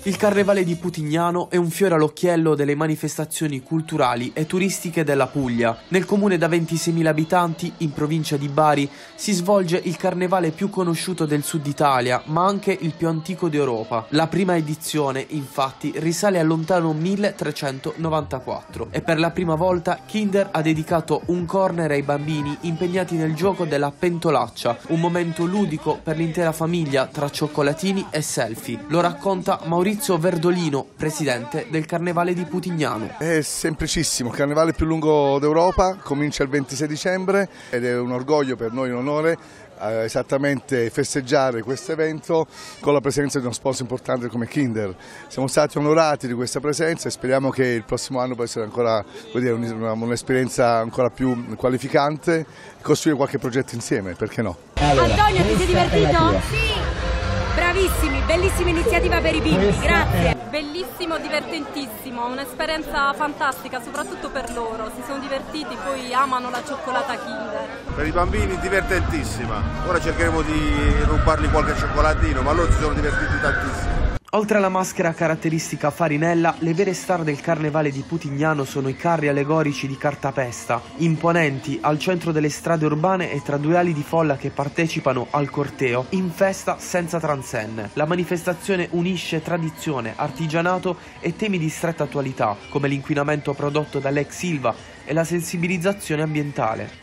Il Carnevale di Putignano è un fiore all'occhiello delle manifestazioni culturali e turistiche della Puglia. Nel comune da 26.000 abitanti, in provincia di Bari, si svolge il carnevale più conosciuto del sud Italia, ma anche il più antico d'Europa. La prima edizione, infatti, risale al lontano 1394 e per la prima volta Kinder ha dedicato un corner ai bambini impegnati nel gioco della pentolaccia, un momento ludico per l'intera famiglia tra cioccolatini e selfie. Lo racconta Maurizio Verdolino, presidente del Carnevale di Putignano. È semplicissimo, il carnevale più lungo d'Europa, comincia il 26 dicembre ed è un orgoglio per noi, un onore esattamente festeggiare questo evento con la presenza di uno sponsor importante come Kinder. Siamo stati onorati di questa presenza e speriamo che il prossimo anno possa essere ancora un'esperienza ancora più qualificante e costruire qualche progetto insieme, perché no? Antonio, ti sei divertito? Sì! Bravissimi, bellissima iniziativa per i bimbi, grazie. Bellissimo, divertentissimo, un'esperienza fantastica, soprattutto per loro. Si sono divertiti, poi amano la cioccolata Kinder. Per i bambini divertentissima. Ora cercheremo di rubargli qualche cioccolatino, ma loro si sono divertiti tantissimo. Oltre alla maschera caratteristica farinella, le vere star del Carnevale di Putignano sono i carri allegorici di cartapesta, imponenti al centro delle strade urbane e tra due ali di folla che partecipano al corteo, in festa senza transenne. La manifestazione unisce tradizione, artigianato e temi di stretta attualità, come l'inquinamento prodotto dall'ex Ilva e la sensibilizzazione ambientale.